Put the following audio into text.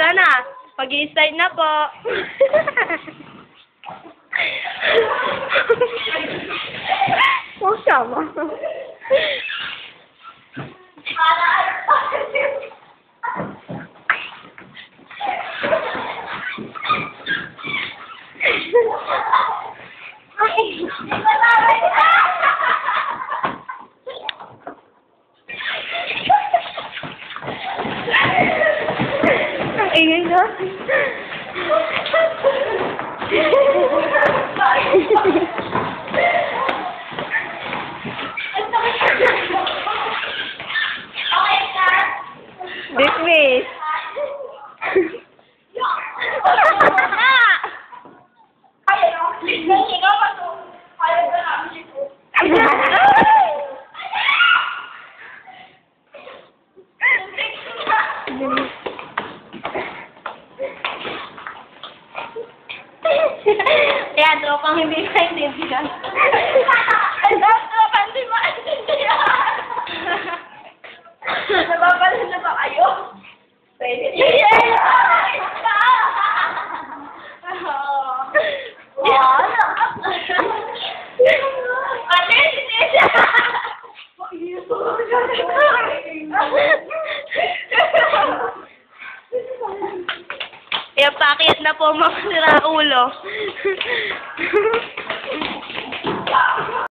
Wala na. Mag-i-start na po. Oh, sama. Ang ingay na. Dismiss. Kaya tropang hindi maintindihan. Tropang hindi maintindihan. Nababalan na ba kayo? Pwede. Ipakit na po mga siraulo.